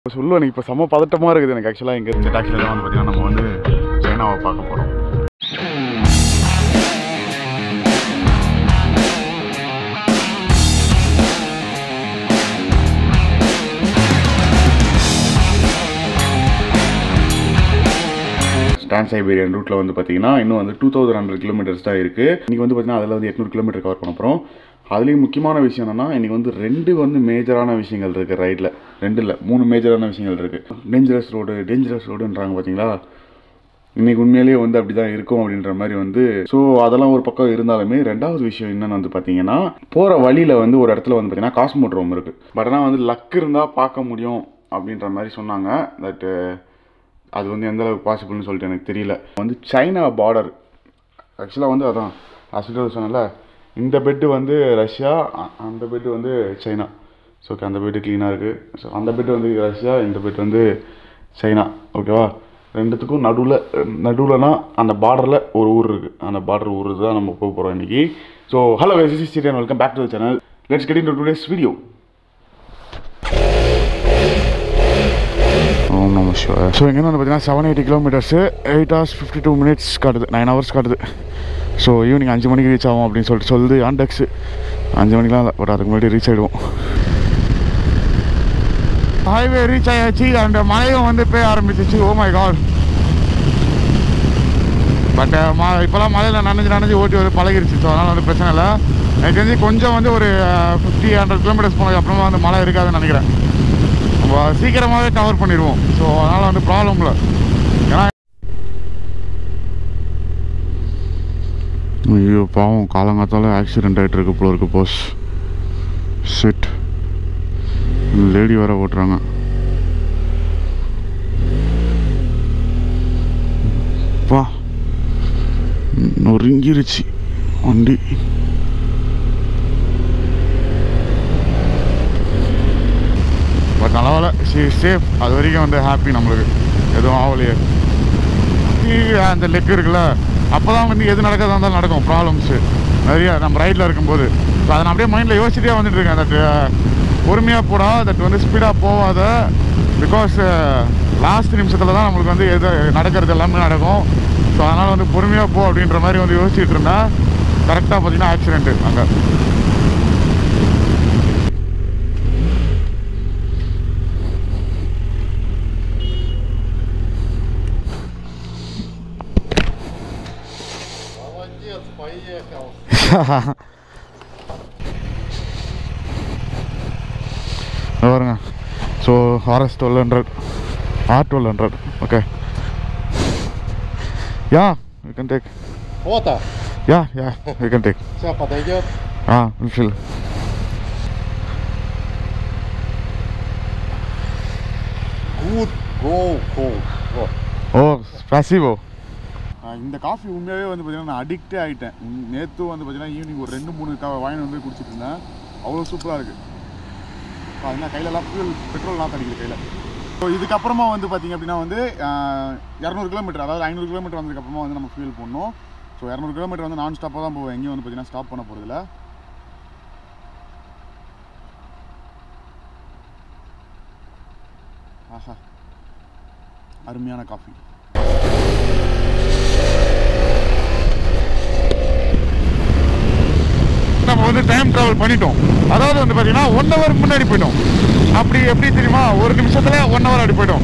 சொல்லுவேன் இப்போ செம்ம பதட்டமாக இருக்குது எனக்கு. ஆக்சுவலாக இங்கே இந்த டாக்ஸியில் தான் வந்து பார்த்தீங்கன்னா நம்ம வந்து சைனாவை பார்க்க போகிறோம். Trans-Siberian Route வந்து பார்த்தீங்கன்னா இன்னும் வந்து 2100 கிலோமீட்டர்ஸ் தான் இருக்குது. இன்றைக்கி வந்து பார்த்தீங்கன்னா அதில் வந்து 800 கிலோமீட்டர் கவர் பண்ண போகிறோம். அதுலேயும் முக்கியமான விஷயம் என்னென்னா இன்றைக்கி வந்து 2 வந்து மேஜரான விஷயங்கள் இருக்குது ரைடில். 2 இல்லை 3 மேஜரான விஷயங்கள் இருக்குது. டேஞ்சரஸ் ரோடுன்றாங்க பார்த்தீங்களா. இன்றைக்கி உண்மையிலேயே வந்து அப்படி தான் இருக்கும் அப்படின்ற மாதிரி வந்து. ஸோ அதெல்லாம் ஒரு பக்கம் இருந்தாலுமே 2வது விஷயம் என்னென்னு வந்து பார்த்தீங்கன்னா போகிற வழியில் வந்து ஒரு இடத்துல வந்து பார்த்தீங்கன்னா காஸ்மோட்ரோம் இருக்குது. பட் ஆனால் வந்து லக் இருந்தால் பார்க்க முடியும் அப்படின்ற மாதிரி சொன்னாங்க. பட் அது வந்து எந்த அளவுக்கு பாசிபிள்னு சொல்லிட்டு எனக்கு தெரியல. வந்து சைனா பார்டர் ஆக்சுவலாக வந்து அதான் ஹாஸ்பிட்டல் சொன்னல, இந்த பெட்டு வந்து ரஷ்யா, அந்த பெட்டு வந்து சைனா. ஸோ ஓகே, அந்த பெட்டு க்ளீனாக இருக்குது. ஸோ அந்த பெட்டு வந்து ரஷ்யா, இந்த பெட்டு வந்து சைனா. ஓகேவா? ரெண்டுத்துக்கும் நடுவில்னா அந்த பார்டரில் ஒரு ஊர் இருக்குது. அந்த பார்டர் ஊர் தான் நம்ம போக போகிறோம் இன்றைக்கி. So hello guys, this is Cherryinrussia, welcome back to the channel. Let's get into today's video. So இங்கே வந்து பார்த்தீங்கன்னா 780 கிலோமீட்டர்ஸு 8 hours 52 minutes காட்டுது, 9 hours காட்டுது. ஸோ ஈவினிங் 5 மணிக்கு ரீச் ஆகும் அப்படின்னு சொல்லுது ஆண்டெக்ஸு. 5 மணிக்கெலாம் இல்லை, பட் அதுக்கு முன்னாடி ரீச் ஆகிடுவோம். ஹைவே ரீச் ஆயாச்சு. அந்த மழையும் வந்து பேய ஆரம்பிச்சிச்சு. Oh my God. பட் இப்போலாம் மழையில் நனைஞ்சு ஓட்டி வந்து பழகிருச்சு. ஸோ அதனால் வந்து பிரச்சனை இல்லை. எனக்கு தெரிஞ்சு கொஞ்சம் வந்து ஒரு 50-100 கிலோமீட்டர்ஸ் போனதுக்கு அப்புறமா வந்து மழை இருக்காதுன்னு நினைக்கிறேன். சீக்கிரமாகவே கவர் பண்ணிடுவோம். ஸோ அதனால் வந்து ப்ராப்ளம் இல்லை. ஏன்னா ஐயோ பாவம், காலங்காத்தால ஆக்சிடென்ட் ஆகிட்டு இருக்கு போல இருக்கு. போஸ் செட் லேடி வேற ஓட்டுறாங்க. வா நொறுங்கிருச்சு வண்டி. பட் நல்லவேளை சேஃப். அது வரைக்கும் வந்து ஹாப்பி. நம்மளுக்கு எதுவும் ஆகலையே. அந்த லெக் இருக்குல்ல, அப்போ தான் வந்து எது நடக்கிறதா இருந்தாலும் நடக்கும் ப்ராப்ளம்ஸு நிறையா நம்ம ரைட்டில் இருக்கும்போது. ஸோ அதை நான் அப்படியே மைண்டில் யோசிச்சுட்டே வந்துட்டுருக்கேன். தட் பொறுமையாக போடா, தட் வந்து ஸ்பீடாக போகாத. பிகாஸ் லாஸ்ட் நிமிஷத்தில் தான் நம்மளுக்கு வந்து எது நடக்கிறது எல்லாமே நடக்கும். ஸோ அதனால் வந்து பொறுமையாக போ அப்படின்ற மாதிரி வந்து யோசிச்சுட்டு இருந்தேன். கரெக்டாக பார்த்தீங்கன்னா ஆக்சிடென்ட்டு அங்கே. பாருங்க. So RS 1200 R1200. Okay, ya you can take фото. Ya you can take. Сейчас подойдет. ஃபில். Good, go, go. ஓ ஸ்பாசிவோ. இந்த காஃபி உண்மையாகவே வந்து பார்த்தீங்கன்னா நான் அடிக்டே ஆகிட்டேன். நேற்று வந்து பார்த்தீங்கன்னா ஈவினிங் ஒரு 2-3 வாங்கி வந்து குடிச்சிட்டு இருந்தேன். அவ்வளோ சூப்பராக இருக்குது. அதனால் கையிலலாம் பெட்ரோல்லாம் தடிக்குது கையில். ஸோ இதுக்கப்புறமா வந்து பார்த்திங்க அப்படின்னா வந்து 200 கிலோமீட்டர், அதாவது 500 கிலோமீட்டர் வந்ததுக்கப்புறமா வந்து நம்ம ஃபியூல் போடணும். ஸோ 200 கிலோமீட்டர் வந்து நான் ஸ்டாப்பாக தான் போவேன். எங்கேயும் வந்து பார்த்திங்கன்னா ஸ்டாப் பண்ண போகிறதில்ல. ஆஹா, அருமையான காஃபி. நம்ம வந்து டைம் ட்ராவல் பண்ணிட்டோம். அதாவது வந்து பார்த்தீங்கன்னா 1 hour முன்னாடி போயிட்டோம். அப்படி எப்படி தெரியுமா, ஒரு நிமிஷத்துல 1 hour அப்படி போயிட்டோம்.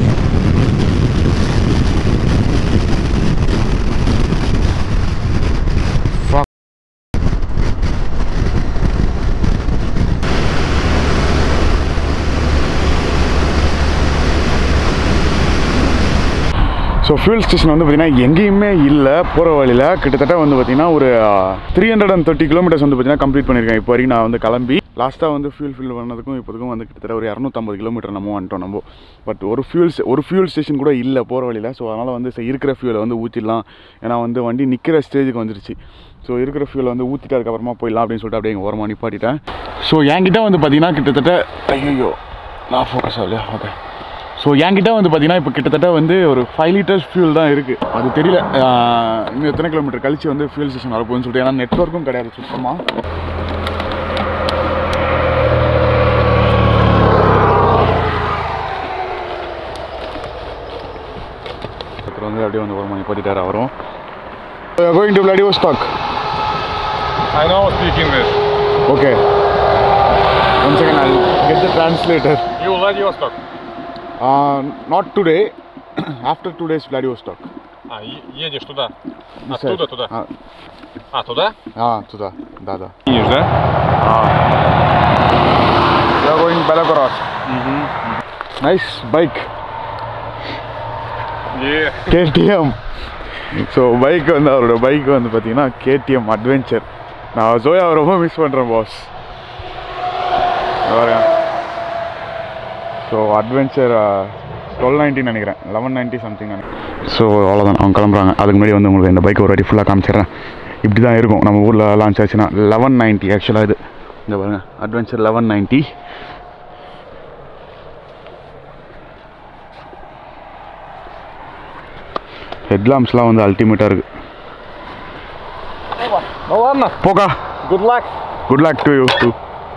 ஸோ ஃபியூல் ஸ்டேஷன் வந்து பார்த்திங்கன்னா எங்கேயுமே இல்லை. போகிற வழியில் கிட்டத்தட்ட வந்து பார்த்திங்கன்னா ஒரு 330 கிலோமீட்டர்ஸ் வந்து பார்த்திங்கன்னா கம்ப்ளீட் பண்ணியிருக்கேன் இப்போ வரைக்கும். நான் வந்து கிளம்பி லாஸ்ட்டாக வந்து ஃபில் பண்ணதுக்கும் இப்போதுக்கும் வந்து கிட்டத்தட்ட ஒரு 250 கிலோமீட்டர் நம்ம வந்துட்டோம் நம்ம. பட் ஒரு ஃபியூல் ஸ்டேஷன் கூட இல்லை போகிற வழியில். ஸோ அதனால் வந்து இருக்கிற ஃபியூலை வந்து ஊற்றிடலாம். ஏன்னா வந்து வண்டி நிற்கிற ஸ்டேஜுக்கு வந்துருச்சு. ஸோ இருக்கிற ஃபியூலை வந்து ஊற்றிட்டு அதுக்கப்புறமா போயிடலாம் அப்படின்னு சொல்லிட்டு அப்படியே எங்கள் ஓரமாக நிப்பாட்டிட்டேன். ஸோ என்கிட்ட வந்து பார்த்திங்கன்னா கிட்டத்தட்ட ஐயோ நான் ஃபோக்கஸ் ஆகலையா. ஓகே, ஸோ என்கிட்ட வந்து பார்த்தீங்கன்னா இப்போ கிட்டத்தட்ட வந்து ஒரு 5 liters ஃபியூல் தான் இருக்குது. அது தெரியல இன்னும் எத்தனை கிலோமீட்டர் கழிச்சு வந்து ஃபியூல் ஸ்டேஷன் வரப்போகுதுன்னு சொல்லிட்டு. ஏன்னா நெட்வொர்க்கும் கிடையாது சுத்தமாக. வந்து அப்படியே வந்து ஓரம் பண்ணி போத்திட்டார் அவரும். We are going to Vladivostok. I know speak English. Okay. One second, I'll get the translator. You Vladivostok. Not today. After 2 days Vladivostok. Едешь туда. This Оттуда side. туда. Туда? Туда. Да. Едешь, да? We are going Belgorod. Nice bike. Yeah. KTM. So bike வந்து அவரோட bike வந்து பார்த்தீங்கன்னா KTM adventure. நான் ஜோயாவை ரொம்ப miss பண்ணுறேன் pass. வரேன். So adventure 1290 நினைக்கிறேன், 1190 something நினைக்கிறேன். ஸோ அவ்வளோதான், அவங்க கிளம்புறாங்க. அதுக்கு முன்னாடி வந்து உங்களுக்கு இந்த பைக் ஒரு வாட்டி ஃபுல்லாக காமிச்சிடுறேன். இப்படி தான் இருக்கும் நம்ம ஊரில் லான்ச் ஆச்சுன்னா. 1190 ஆக்சுவலாக இது. இந்த பாருங்கள், அட்வென்ச்சர் 1190. ஹெட்லாம்ப்ஸ்லாம் வந்து அல்டிமேட்டாக இருக்குது. Ну ладно. போகா. Good luck. Good luck to you too.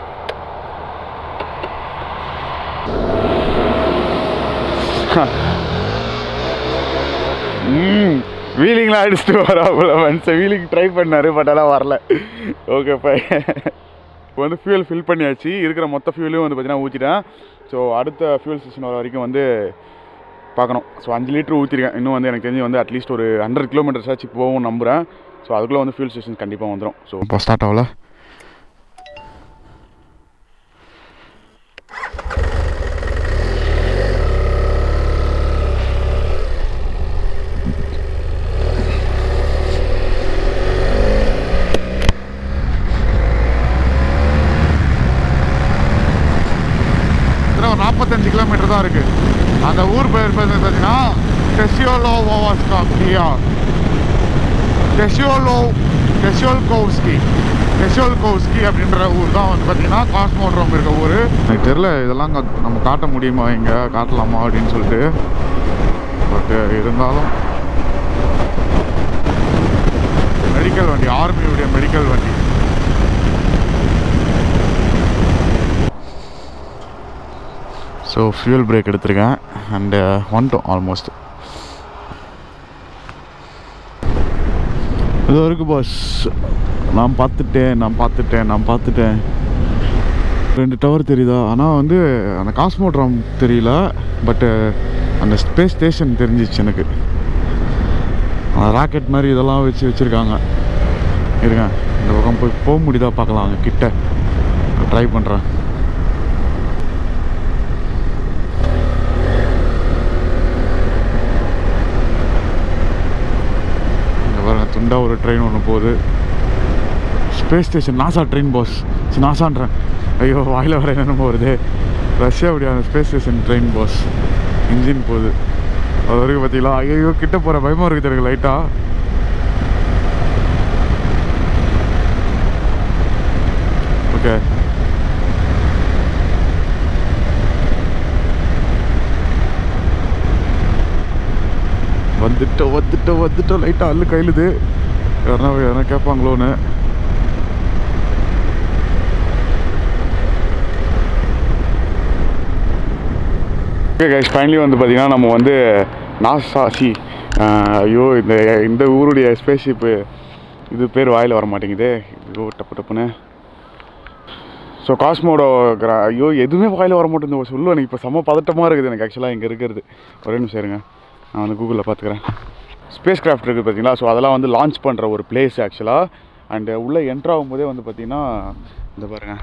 வீலிங்லாம் அடிச்சுட்டு வராப்புல மனுஷன். வீலிங் ட்ரை பண்ணார், பட் அதெல்லாம் வரல. Okay bye. இப்போ வந்து ஃபியூல் ஃபில் பண்ணியாச்சு. இருக்கிற மொத்த ஃபியூலையும் வந்து பார்த்தீங்கன்னா ஊற்றிட்டேன். ஸோ அடுத்த ஃபியூல் ஸ்டேஷன் வர வரைக்கும் வந்து பார்க்கணும். ஸோ 5 லிட்டர் ஊற்றிருக்கேன். இன்னும் வந்து எனக்கு தெரிஞ்சு வந்து அட்லீஸ்ட் ஒரு 100 கிலோமீட்டர்ஸ் ஆச்சு போகும் நம்புகிறேன். ஸோ அதுக்குள்ளே வந்து ஃபியூல் ஸ்டேஷன் கண்டிப்பாக வந்துடும். ஸோ இப்போ ஸ்டார்ட் ஆகல. ஒரு 45 கிலோமீட்டர் தான் இருக்குது. அந்த ஊர் பேர் பார்த்தீங்கன்னா டெசியோல்கோவ்ஸ்கி அப்படின்ற ஊர் தான் வந்து பார்த்தீங்கன்னா காஸ்மோட்ரோம் இருக்க ஊர். எனக்கு தெரியல இதெல்லாம் நம்ம காட்ட முடியுமா, இங்கே காட்டலாமா அப்படின்னு சொல்லிட்டு. பட் இருந்தாலும் மெடிக்கல் வண்டி, ஆர்மியுடைய மெடிக்கல் வண்டி. ஸோ ஃபியூல் பிரேக் எடுத்திருக்கேன் அண்டு வந்துட்டோம் ஆல்மோஸ்ட். இது வரைக்கும் பாஸ் நான் பார்த்துட்டேன். 2 டவர் தெரியுதா? ஆனால் வந்து அந்த காஸ்மோட்ராம் தெரியல, பட்டு அந்த ஸ்பேஸ் ஸ்டேஷன் தெரிஞ்சிச்சு எனக்கு. ராக்கெட் மாதிரி இதெல்லாம் வச்சுருக்காங்க. இருங்க, இந்த பக்கம் போக முடியுதா பார்க்கலாம். அங்கே கிட்ட ட்ரை பண்ணுறேன். துண்டா ஒரு ட்ரெயின் ஒன்று போகுது. Space station, NASA train pass. நாசான்றேன், ஐயோ வாயில் வர என்னென்ன வருது. ரஷ்யாவுடைய space station train pass. Engine போகுது. அது வரைக்கும் பார்த்தீங்களா? ஐயோ கிட்ட போகிற பயமாக இருக்குது எனக்கு லைட்டாக. ஓகே, வந்துட்டோம். லைட்டாக அல்லு கையிலுது. யாரா கேட்பாங்களோன்னு. ஓகே கைஸ், ஃபைனலி வந்து பார்த்தீங்கன்னா நம்ம வந்து ஐயோ இந்த ஊருடைய ஸ்பேஸ்ஷிப்பு இது பேர் வாயில் வர மாட்டேங்குது. ஐயோ டப்புன்னு. ஸோ காஸ்மோடோ ஐயோ எதுவுமே வாயில் வர மாட்டேங்குது. சொல்லுவேன் எனக்கு இப்போ செம்ம பதட்டமாக இருக்குது எனக்கு ஆக்சுவலாக இங்கே இருக்கிறது. ஒரே நிமிஷம் இருங்க, நான் வந்து கூகுளில் பார்த்துக்கிறேன். ஸ்பேஸ் கிராஃப்ட் இருக்குது பார்த்தீங்களா? ஸோ அதெல்லாம் வந்து லான்ச் பண்ணுற ஒரு பிளேஸ் ஆக்சுவலாக. அண்டு உள்ளே என்ட்ரு ஆகும்போதே வந்து பார்த்தீங்கன்னா இந்த பாருங்கள்.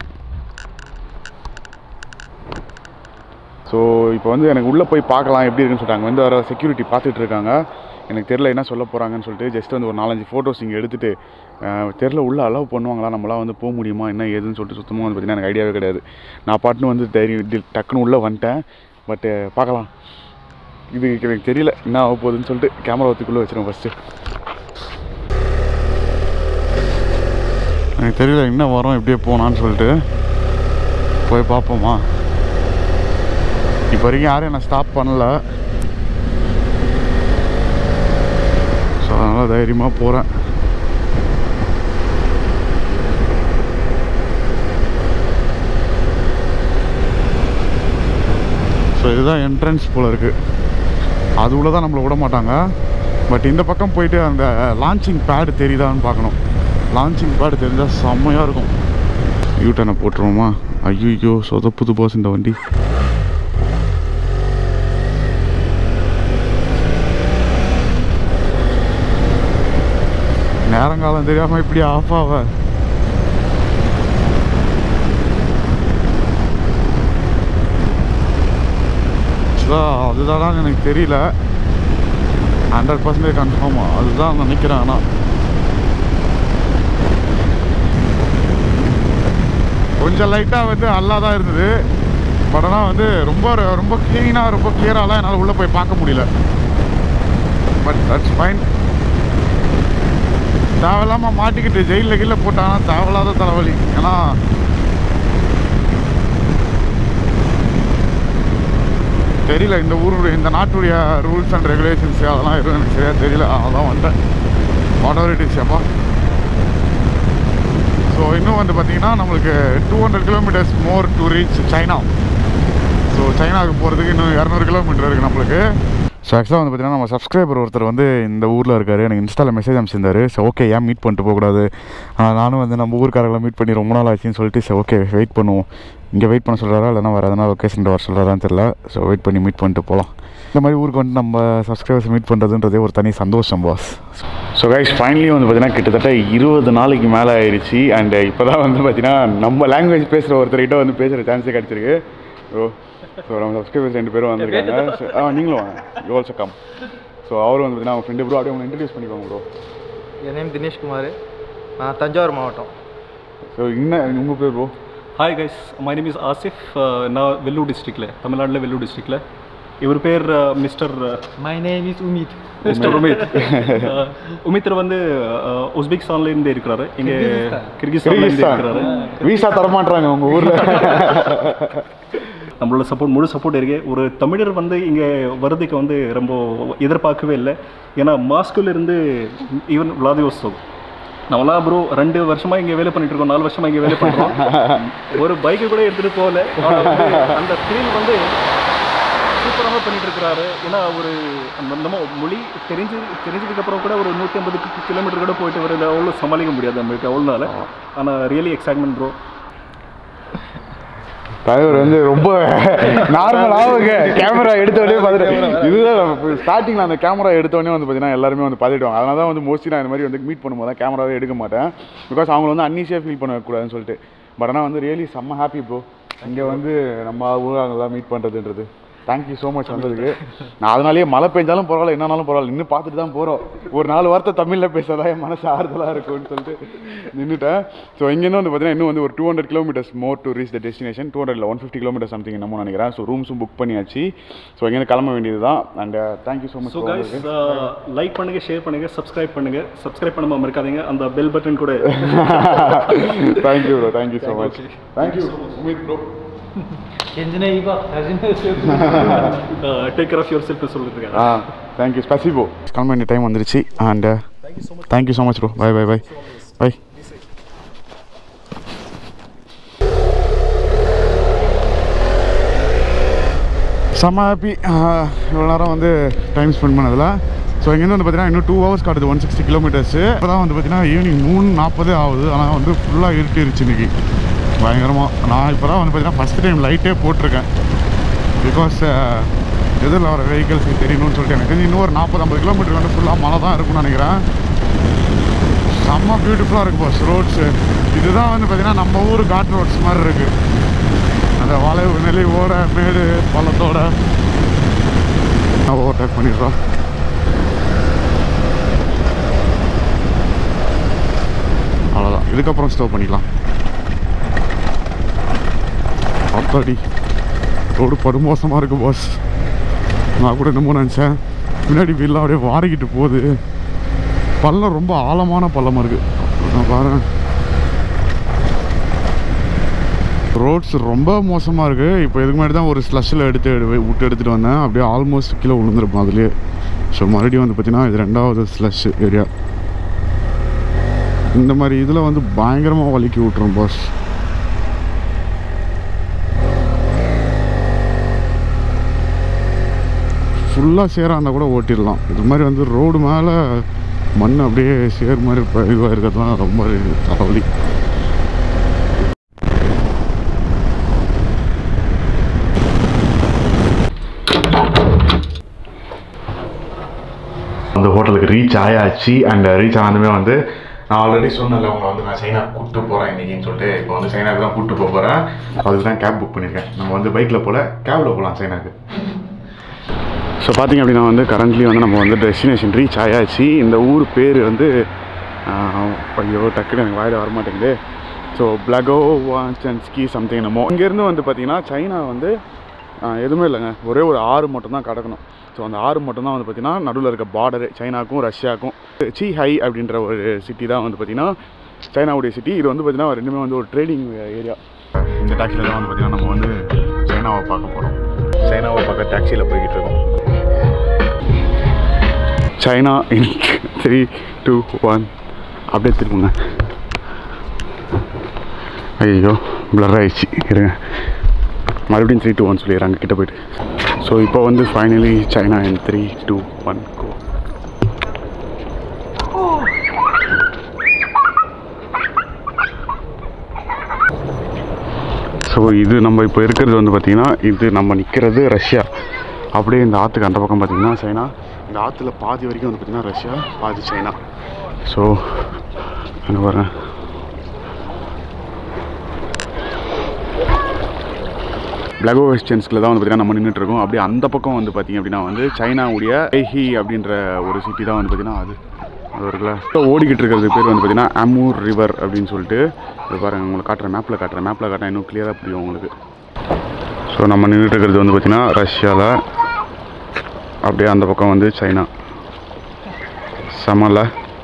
ஸோ இப்போ வந்து எனக்கு உள்ளே போய் பார்க்கலாம் எப்படி இருக்குன்னு சொல்லிட்டாங்க. வந்து வர செக்யூரிட்டி பார்த்துட்டு இருக்காங்க. எனக்கு தெரில என்ன சொல்ல போகிறாங்கன்னு சொல்லிட்டு ஜஸ்ட் வந்து ஒரு 4-5 ஃபோட்டோஸ் இங்கே எடுத்துகிட்டு தெரில உள்ளே அலோவ் பண்ணுவாங்களா, நம்மளாம் வந்து போக முடியுமா என்ன ஏதுன்னு சொல்லிட்டு சுத்தமாக வந்து பார்த்திங்கன்னா எனக்கு ஐடியாவே கிடையாது. நான் பாட்டுன்னு வந்து டக்குன்னு உள்ளே வந்துட்டேன். பட்டு பார்க்கலாம், இது எனக்கு தெரியல என்ன ஆக போகுதுன்னு சொல்லிட்டு கேமரா ஒத்துக்குள்ளே வச்சிருவேன் ஃபஸ்ட்டு. எனக்கு தெரியல என்ன வரும் எப்படியே போனான்னு சொல்லிட்டு. போய் பார்ப்போமா? இப்போ வரைக்கும் யாரும் என்னை ஸ்டாப் பண்ணலை. ஸோ அதனால் தைரியமாக போகிறேன். ஸோ இதுதான் என்ட்ரன்ஸ் போல் இருக்குது. அது உள்ள தான் நம்மளை விட மாட்டாங்க. பட் இந்த பக்கம் போயிட்டு அந்த லான்ச்சிங் பேடு தெரியுதான்னு பார்க்கணும். லான்ச்சிங் பேடு தெரிஞ்சால் செம்மையாக இருக்கும். யூட்டனை போட்டுருவோமா? ஐயோ சொதப்புது பாஸ் இந்த வண்டி. நேரங்காலம் தெரியாமல் இப்படி ஆஃப் ஆக. அதுதான் எனக்கு தெரியல, 100% கன்ஃபார்மாக அதுதான் நினைக்கிறேன். ஆனால் கொஞ்சம் லைட்டாக வந்து நல்லா தான் இருந்தது. பட் ஆனால் வந்து ரொம்ப ரொம்ப க்ளீனாக ரொம்ப கிளியராகலாம் என்னால் உள்ளே போய் பார்க்க முடியல. But that's fine. தேவையில்லாமல் மாட்டிக்கிட்டு ஜெயிலில் கீழே போட்டாங்கன்னா தேவையில்லாத தலைவலி. ஏன்னா தெரியல இந்த ஊருடைய இந்த நாட்டுடைய ரூல்ஸ் அண்ட் ரெகுலேஷன்ஸ் அதெல்லாம் எதுவும் எனக்கு சரியாக தெரியல. அதான் வந்தேன். வாட் எவர் இட் இஸ் அப்பா. ஸோ இன்னும் வந்து பார்த்திங்கன்னா நம்மளுக்கு 200 kilometers more to reach China. So சைனாவுக்கு போகிறதுக்கு இன்னும் 200 kilometer இருக்குது நம்மளுக்கு. ஸோ ஆக்சுவலாக வந்து பார்த்திங்கன்னா நம்ம சப்ஸ்கிரைபர் ஒருத்தர் வந்து இந்த ஊரில் இருக்கார். எனக்கு இன்ஸ்டாவில் மெசேஜ் அனுப்பிச்சிருந்தாரு. ஸோ ஓகே ஏன் மீட் பண்ணிட்டு போகக்கூடாது, நானும் வந்து நம்ம ஊருக்காரங்களை மீட் பண்ணி ரொம்ப நாள் ஆச்சுன்னு சொல்லிட்டு ஸோ ஓகே வெயிட் பண்ணுவோம். இங்கே வெயிட் பண்ண சொல்கிறாரா இல்லைனா வேறு எதனா லொக்கேஷன் வர சொல்கிறாரான்னு தெரியல. ஸோ வெயிட் பண்ணி மீட் பண்ணிட்டு போகலாம். இந்த மாதிரி ஊருக்கு வந்து நம்ம சப்ஸ்கிரைபர்ஸ் மீட் பண்ணுறதுன்றதே ஒரு தனி சந்தோஷம் பாஸ். ஸோ கைஸ் ஃபைனலி வந்து பார்த்தீங்கன்னா கிட்டத்தட்ட 20 நாளைக்கு மேலே ஆயிடுச்சு. அண்ட் இப்போ தான் வந்து பார்த்தீங்கன்னா நம்ம லாங்குவேஜ் பேசுகிற ஒருத்தர்கிட்ட வந்து பேசுகிற சான்ஸே கிடச்சிருக்கு. ஸோ நம்ம சப்ஸ்கிரைபர்ஸ் 2 பேரும் வந்திருக்காங்க. நீங்களும் வாங்க, யூ ஆல்சோ கம். ஸோ அவரும் வந்து பார்த்தீங்கன்னா அவங்க ஃப்ரெண்டு ப்ரோ அப்படியே உங்களை இன்ட்ரடியூஸ் பண்ணிக்கோங்க ப்ரோ. என் நேம் தினேஷ்குமார், நான் தஞ்சாவூர் மாவட்டம். ஸோ இன்னும் உங்கள் பேர் bro? Hi guys, my name is Asif. நான் வெல்லூர் டிஸ்ட்ரிக்டில், தமிழ்நாட்டில் வெல்லூர் டிஸ்ட்ரிக்டில். இவர் பேர் mister my name is Umid. Mister Umid. உமித்தர் வந்து உஸ்பெகிஸ்தான்லேருந்து இருக்கிறாரு, இங்கே கிர்கிஸ்தான்லேருந்து இருக்கிறாரு. வீசா தரமாட்டுறாங்க உங்கள் ஊரில். நம்மளோட முழு சப்போர்ட் இருக்கு. ஒரு தமிழர் வந்து இங்கே வர்றதுக்கு வந்து ரொம்ப எதிர்பார்க்கவே இல்லை. ஏன்னா மாஸ்கோலேருந்து ஈவன் விளாதிவோஸ்தோக் நம்மளாம் ப்ரோ 2 வருஷமாக இங்கே வேலை பண்ணிட்டு இருக்கோம், 4 வருஷமாக இங்கே வேலை பண்ணுறோம். ஒரு பைக்கை கூட எடுத்துகிட்டு போகல. அந்த ஃபீல் வந்து சூப்பராக பண்ணிட்டு இருக்கிறாரு. ஏன்னா ஒரு நம்ம மொழி தெரிஞ்சதுக்கப்புறம் கூட ஒரு 150 கிலோமீட்டர் கூட போயிட்டு வர அவ்வளோ சமாளிக்க முடியாது நம்மளுக்கு அவ்வளோனால. ஆனால் ரியலி எக்ஸைட்மெண்ட் ப்ரோ. தலைவர் வந்து ரொம்ப நார்மலாக கேமரா எடுத்தோடனே பார்த்துட்டு இதுதான் ஸ்டார்டிங்கில் அந்த கேமரா எடுத்தோடனே வந்து பார்த்தீங்கன்னா எல்லாருமே வந்து பார்த்துட்டுவாங்க. அதனால தான் வந்து மோஸ்ட்லி நான் இந்த மாதிரி வந்து மீட் பண்ணும்போது தான் கேமராவே எடுக்க மாட்டேன். பிகாஸ் அவங்க வந்து அன்ஈஸியாக ஃபீல் பண்ணக்கூடாதுன்னு சொல்லிட்டு. பட் ஆனால் வந்து ரியலி செம்ம ஹாப்பி ப்ரோ இங்கே வந்து நம்ம ஊராங்கெல்லாம் மீட் பண்ணுறதுன்றது. தேங்க்யூ ஸோ மச் வந்ததுக்கு. நான் அதனாலேயே மழை பெஞ்சாலும் பரவாயில்ல, என்னன்னாலும் பரவாயில்ல, இன்னும் பார்த்துட்டு தான் போகிறோம். ஒரு 4 வார்த்தை தமிழில் பேசுறதா என் மனசு ஆறுதலாக இருக்கும்னு சொல்லிட்டு நின்றுட்டேன். ஸோ இங்கேருந்து வந்து பார்த்தீங்கன்னா இன்னும் வந்து ஒரு 200 kilometers more to reach the destination. 200 இல்லை 150 kilometers சம்திங் என்னமோ நினைக்கிறேன். ஸோ ரூம்ஸும் புக் பண்ணியாச்சு. ஸோ இங்கேருந்து கிளம்ப வேண்டியது தான். And thank you so much. So guys like பண்ணுங்கள், ஷேர் பண்ணுங்கள், சப்ஸ்கிரைப் பண்ணுங்கள். சப்ஸ்கிரைப் பண்ணாமல் மறக்காதீங்க, அந்த பெல் பட்டன் கூட. Thank you bro, thank you so much. Thank you Umid bro. Take care of yourself சொல்லிட்டு. தேங்க்யூ ஸ்பெசிபோ. கிளம்ப வேண்டிய டைம் வந்துருச்சு. And thank you so much bro. By bye bye bye. செம்ம ஹாப்பி இவ்வளோ நேரம் வந்து டைம் ஸ்பெண்ட் பண்ணதில். ஸோ இங்கேருந்து வந்து பார்த்தீங்கன்னா இன்னும் 2 hours காட்டுது, 160 kilometers. இப்போ தான் வந்து பார்த்தீங்கன்னா ஈவினிங் 3:40 ஆகுது. ஆனால் வந்து ஃபுல்லாக இருட்டிருச்சு இன்றைக்கி பயங்கரமாக. நான் இப்போ தான் வந்து பார்த்தீங்கன்னா ஃபஸ்ட் டைம் லைட்டே போட்டிருக்கேன். பிகாஸ் எதிரில் வர வெஹிக்கல்ஸுக்கு தெரியணும்னு சொல்லிட்டு எனக்கு இன்னும் ஒரு 40-50 kilometer வந்து ஃபுல்லாக மழை தான் இருக்கும்னு நினைக்கிறேன். செம்ம பியூட்டிஃபுல்லாக இருக்குது பாஸ் ரோட்ஸு. இதுதான் வந்து பார்த்திங்கன்னா நம்ம ஊர் காட் ரோட்ஸ் மாதிரி இருக்குது. அந்த வளைவு நெளிவோட மேடு பள்ளத்தோட ஓவர்டேக் பண்ணிடுறோம். அவ்வளோதான், இதுக்கப்புறம் ஸ்டோப் பண்ணிக்கலாம். அப்பாடி ரோடு படுமோசமாக இருக்குது பாஸ். நான் கூட என்னமோ நினச்சேன், முன்னாடி வீல்லாம் அப்படியே வாரிக்கிட்டு போகுது. பள்ளம் ரொம்ப ஆழமான பள்ளமாக இருக்குது. நான் பாருங்கள், ரோட்ஸ் ரொம்ப மோசமாக இருக்குது. இப்போ இதுக்கு முன்னாடி தான் ஒரு ஸ்லஷ்ஷில் எடுத்துகிட்டு வந்தேன். அப்படியே ஆல்மோஸ்ட் கீழே விழுந்துருப்போம் அதுலேயே. ஸோ மறுபடியும் வந்து பார்த்திங்கன்னா இது 2வது ஸ்லஷ் ஏரியா. இந்த மாதிரி இதில் வந்து பயங்கரமாக வலிக்கி விட்ருவோம் பாஸ். ஃபுல்லாக சேராக இருந்தால் கூட ஓட்டிடலாம். இது மாதிரி வந்து ரோடு மேலே மண் அப்படியே சேர் மாதிரி இதுவாக இருக்கிறதுலாம் ரொம்ப தலைவலி. அந்த ஹோட்டலுக்கு ரீச் ஆயாச்சு. அண்ட் ரீச் ஆனதுமே வந்து நான் ஆல்ரெடி சொன்னல உங்களை வந்து நான் சைனா கூப்பிட்டு போகிறேன் இன்றைக்கின்னு சொல்லிட்டு. இப்போ வந்து சைனாவுக்கு தான் கூப்பிட்டு போக போகிறேன். அதுக்கு தான் கேப் புக் பண்ணியிருக்கேன். நம்ம வந்து பைக்கில் போகல, கேபில் போகலாம் சைனாவுக்கு. ஸோ பார்த்திங்க அப்படின்னா வந்து கரண்ட்லி வந்து நம்ம வந்து டெஸ்டினேஷன் ரீச் ஆயாச்சு. இந்த ஊர் பேர் வந்து ஐயோ டக்குன்னு எனக்கு வாயில் வரமாட்டேங்குது. ஸோ பிளகோ வான்ஸ்கி சம்திங் என்னமோ. இங்கேருந்து வந்து பார்த்திங்கன்னா சைனா வந்து எதுவுமே இல்லைங்க, ஒரே ஒரு ஆறு மட்டும் தான் கடக்கணும். ஸோ அந்த ஆறு மட்டும்தான் வந்து பார்த்திங்கன்னா நடுவில் இருக்க பார்டரு சைனாக்கும் ரஷ்யாவுக்கும். சீஹை அப்படின்ற ஒரு சிட்டி தான் வந்து பார்த்திங்கன்னா சைனாவுடைய சிட்டி. இது வந்து பார்த்திங்கன்னா ரெண்டுமே வந்து ஒரு ட்ரேடிங் ஏரியா. இந்த டாக்ஸியில் தான் வந்து பார்த்திங்கன்னா நம்ம வந்து சைனாவை பார்க்க போகிறோம். சைனாவை பார்க்க டாக்ஸியில் போய்கிட்டு இருக்கோம். சைனா இன் 3, 2, 1 அப்படியே திரும்புங்க. ஐயோ பிளர் ஆயிடுச்சு, இருங்க மறுபடியும் 3, 2, 1 சொல்லிடுறாங்க கிட்ட போய்ட்டு. ஸோ இப்போ வந்து finally China in 3, 2, 1 go. So இது நம்ம இப்போ இருக்கிறது வந்து பார்த்திங்கன்னா இது நம்ம நிற்கிறது ரஷ்யா. அப்படியே இந்த ஆற்றுக்கு அந்த பக்கம் பார்த்திங்கன்னா சைனா. இந்த ஆற்றுல பாதி வரைக்கும் வந்து பார்த்திங்கன்னா ரஷ்யா, பாதி சைனா. ஸோ அங்கே வரேன். பிளகோ வெஸ்டன்ஸ்கில் தான் வந்து பார்த்திங்கன்னா நம்ம நின்றுட்டுருக்கோம். அப்படியே அந்த பக்கம் வந்து பார்த்திங்க அப்படின்னா வந்து சைனாவுடைய ஐஹி அப்படின்ற ஒரு சிட்டி தான் வந்து பார்த்திங்கன்னா அது இருக்குல்ல. இப்போ ஓடிக்கிட்டு இருக்கிறது பேர் வந்து பார்த்திங்கன்னா அமூர் ரிவர் அப்படின்னு சொல்லிட்டு. இது பாருங்கள், உங்களுக்கு காட்டுறேன், மேப்பில் காட்டுறேன் இன்னும் கிளியராக புரியும் உங்களுக்கு. ஸோ நம்ம நின்றுட்டு இருக்கிறது வந்து பார்த்திங்கன்னா ரஷ்யாவில், அப்படியே அந்த பக்கம் வந்து சைனா. சமல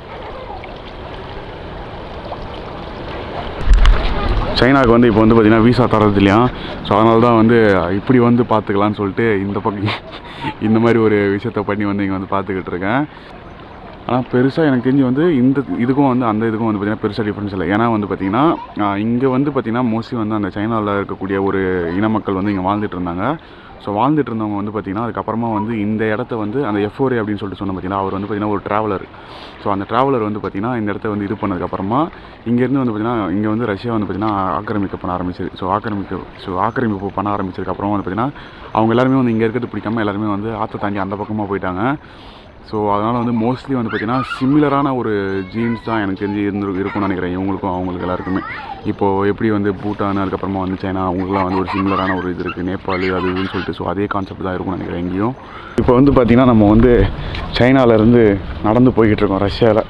சைனாவுக்கு வந்து இப்போ வந்து பார்த்திங்கன்னா வீசா தரது இல்லையா. ஸோ அதனால தான் வந்து இப்படி வந்து பார்த்துக்கலான்னு சொல்லிட்டு இந்த பக்கம் இந்த மாதிரி ஒரு விஷயத்த பண்ணி வந்து இங்கே வந்து பார்த்துக்கிட்டு இருக்கேன். ஆனால் பெருசாக எனக்கு தெரிஞ்சு வந்து இந்த இதுக்கும் வந்து அந்த இதுக்கும் வந்து பார்த்திங்கன்னா பெருசாக டிஃப்ரென்ஸ் இல்லை. ஏன்னா வந்து பார்த்திங்கன்னா இங்கே வந்து பார்த்திங்கன்னா மோஸ்ட்லி வந்து அந்த சைனாவில் இருக்கக்கூடிய ஒரு இன மக்கள் வந்து இங்கே வாழ்ந்துட்டு இருந்தாங்க. ஸோ வாழ்ந்துட்டு இருந்தவங்க வந்து பார்த்திங்கன்னா அதுக்கப்புறமா வந்து இந்த இடத்த வந்து அந்த F4A அப்படின்னு சொல்லிட்டு சொன்ன பார்த்திங்கன்னா அவர் வந்து பார்த்திங்கன்னா ஒரு ட்ராவலர். ஸோ அந்த ட்ராவலர் வந்து பார்த்திங்கன்னா இந்த இடத்த வந்து இது பண்ணதுக்கப்புறமா இங்கேருந்து வந்து பார்த்திங்கன்னா இங்கே வந்து ரஷ்யா வந்து பார்த்திங்கன்னா ஆக்கிரமிப்பு பண்ண ஆரம்பிச்சிது. ஸோ ஆக்கிரமிப்பு பண்ண ஆரம்பிச்சதுக்கப்புறமா வந்து பார்த்திங்கன்னா அவங்க எல்லாருமே வந்து இங்கே இருக்கிறது பிடிக்காமல் எல்லாருமே வந்து ஆற்றை தாண்டி அந்த பக்கமாக போயிட்டாங்க. ஸோ அதனால் வந்து மோஸ்ட்லி வந்து பார்த்திங்கன்னா சிமிலரான ஒரு ஜீன்ஸ் தான் எனக்கு தெரிஞ்சு இருக்கும்னு நினைக்கிறேன் இவங்களுக்கும் அவங்களுக்கு எல்லாருக்குமே. இப்போது எப்படி வந்து பூட்டான் அதுக்கப்புறமா வந்து சைனா அவங்களுக்குலாம் வந்து ஒரு சிமிலரான ஒரு இது இருக்குது, நேபாள் அது இதுன்னு சொல்லிட்டு. ஸோ அதே கான்செப்ட் தான் இருக்கும்னு நினைக்கிறேன் எங்கேயும். இப்போ வந்து பார்த்திங்கன்னா நம்ம வந்து சைனாவிலேருந்து நடந்து போய்கிட்டு இருக்கோம் ரஷ்யாவில்.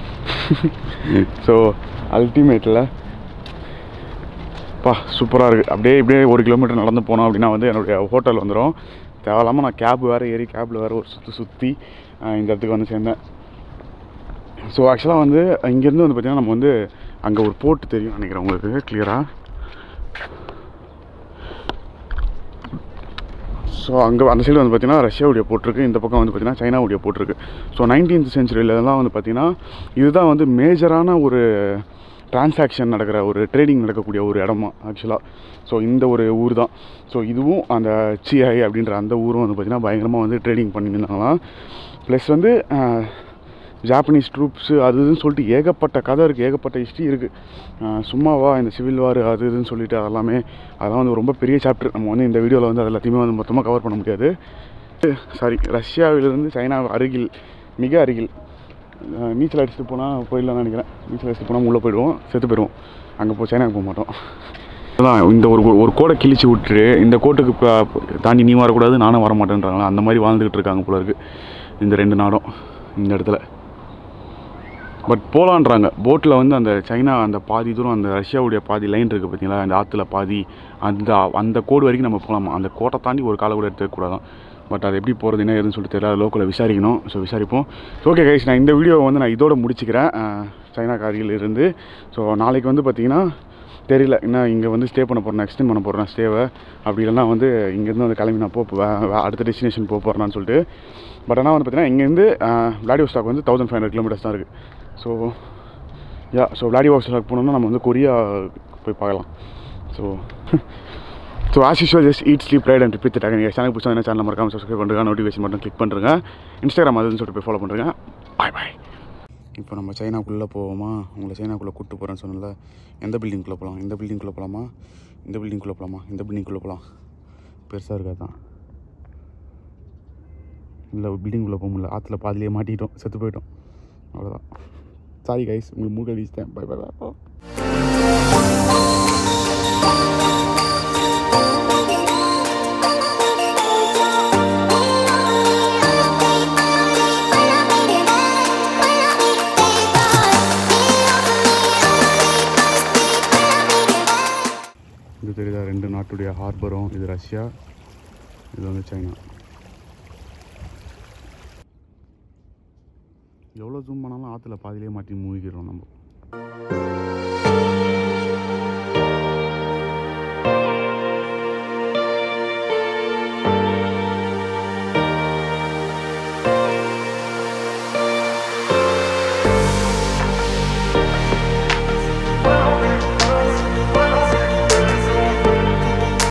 ஸோ அல்டிமேட்டில் சூப்பராக இருக்குது. அப்படியே 1 கிலோமீட்டர் நடந்து போனோம் அப்படின்னா வந்து என்னுடைய ஹோட்டல் வந்துடும். தேவையில்லாமல் நான் கேப் வேறு ஏறி கேபில் வேறு ஒரு சுற்றி இந்த இடத்துக்கு வந்து சேர்ந்தேன். ஸோ ஆக்சுவலாக வந்து இங்கேருந்து வந்து பார்த்திங்கன்னா நம்ம வந்து அங்கே ஒரு போர்ட் தெரியும் நினைக்கிறேன் உங்களுக்கு கிளியராக. ஸோ அங்கே அந்த சைடு வந்து பார்த்திங்கன்னா ரஷ்யாவுடைய போட்டிருக்கு, இந்த பக்கம் வந்து பார்த்திங்கன்னா சைனாவுடைய போட்டிருக்கு. ஸோ 19th செஞ்சுரியிலலாம் வந்து பார்த்திங்கன்னா இதுதான் வந்து மேஜரான ஒரு டிரான்சாக்ஷன் நடக்கிற ஒரு ட்ரேடிங் நடக்கக்கூடிய ஒரு இடமா ஆக்சுவலாக. ஸோ இந்த ஒரு ஊர் தான். ஸோ இதுவும் அந்த சிஐ அப்படின்ற அந்த ஊரும் வந்து பார்த்திங்கன்னா பயங்கரமாக வந்து ட்ரேடிங் பண்ணியிருந்தாங்களாம். ப்ளஸ் வந்து ஜாப்பனீஸ் ட்ரூப்ஸு அது இதுன்னு சொல்லிட்டு ஏகப்பட்ட கதை இருக்குது, ஏகப்பட்ட ஹிஸ்ட்ரி இருக்குது. சும்மாவா இந்த சிவில் வார் அது இதுன்னு சொல்லிட்டு அதெல்லாம் வந்து ரொம்ப பெரிய சாப்டர். நம்ம வந்து இந்த வீடியோவில் வந்து அது எல்லாத்தையுமே வந்து மொத்தமாக கவர் பண்ண முடியாது. ரஷ்யாவிலிருந்து சைனா அருகில், மிக அருகில் நீச்சல் அடிச்சுட்டு போனால் போயிடலாம்னு நினைக்கிறேன். நீச்சல் அடிச்சுட்டு போனால் உள்ளே போயிடுவோம், செத்து போயிடுவோம். அங்கே சைனாவுக்கு போக மாட்டோம். அதான் இந்த ஒரு கோடை கிழிச்சு விட்டுட்டு இந்த கோட்டுக்கு தாண்டி நீ வரக்கூடாது நானும் வரமாட்டேன்றாங்களா, அந்த மாதிரி வாழ்ந்துக்கிட்டு இருக்காங்க போல இருக்குது இந்த 2 நாடும் இந்த இடத்துல. பட் போகலான்றாங்க போட்டில் வந்து அந்த சைனா அந்த பாதி தூரம் அந்த ரஷ்யாவுடைய பாதி லைன் இருக்குது பார்த்தீங்களா, அந்த ஆற்றுல பாதி அந்த கோடு வரைக்கும் நம்ம போகலாமா. அந்த கோட்டை தாண்டி ஒரு காலை கூட எடுத்துக்கூடாதான். பட் அது எப்படி போகிறது என்ன ஏதுன்னு சொல்லிட்டு தெரியல, லோக்கலில் விசாரிக்கணும். ஸோ விசாரிப்போம். ஓகே கைஸ், நான் இந்த வீடியோவை வந்து நான் இதோட முடிச்சுக்கிறேன் சைனா காரியில் இருந்து. ஸோ நாளைக்கு வந்து பார்த்திங்கன்னா தெரியல என்ன இங்கே வந்து ஸ்டே பண்ண போகிறேன், எக்ஸ்டெண்ட் பண்ண போகிறேன் ஸ்டேவை. அப்படி இல்லைனா வந்து இங்கேருந்து வந்து கிளம்பி நான் அடுத்த டெஸ்டினேஷன் போகிறேன்னு சொல்லிட்டு. பட் ஆனால் வந்து பார்த்திங்கன்னா இங்கேருந்து விளாடிவோஸ்டாக் வந்து 1500 கிலோமீட்டர்ஸ் தான் இருக்குது. ஸோ விளாடிவோஸ்டாக் போனோம்னா நம்ம வந்து கொரியா போய் பார்க்கலாம். So so as usual just eat sleep ride and repeat தட்டாங்க. நீங்கள் சேனல் பிடிச்சா என்ன சேனல் மறக்காமல் சப்ஸ்கிரைப் பண்ணுறேன், நோட்டிஃபிகேஷன் மட்டும் கிளிக் பண்ணுறேங்க. இன்ஸ்டாகிராம் அதுன்னு சொல்லிட்டு போய் ஃபாலோ பண்ணுறேங்க. பாய் பாய். இப்போ நம்ம சைனாக்குள்ளே போவோமா? உங்களை சைனாக்குள்ளே கூப்பிட்டு போகிறேன்னு சொன்னல. எந்த பில்டிங்குள்ளே போகலாம்? இந்த பில்டிங்குள்ளே போகலாமா? இந்த பில்டிங்குள்ளே போகலாமா? இந்த பில்டிங்குள்ளே போகலாம். பெருசாக இருக்காதான் இல்லை, பில்டிங்குள்ளே போக முடியல. ஆற்றுல பாதிலேயே மாட்டிக்கிட்டோம், செத்து போயிட்டோம். அவ்வளோதான். சாரி கைஸ், உங்களுக்கு மூக்க அடிச்சிட்டேன். Bye bye bye. இது தெரியுதா? 2 நாட்டுடைய ஹார்பரும். இது ரஷ்யா, இது வந்து சைனா. எவ்வளோ ஜூம் பண்ணாலும் ஆற்றுல பாதியிலே மாட்டி மூழ்கிடுறோம் நம்ம.